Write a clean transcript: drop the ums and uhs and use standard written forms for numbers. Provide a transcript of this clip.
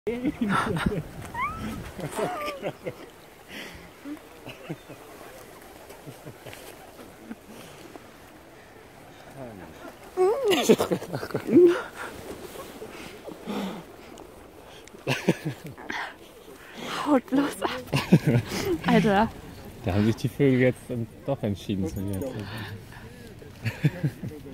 Haut bloß ab. Alter. Da haben sich die Vögel jetzt doch entschieden zu gehen.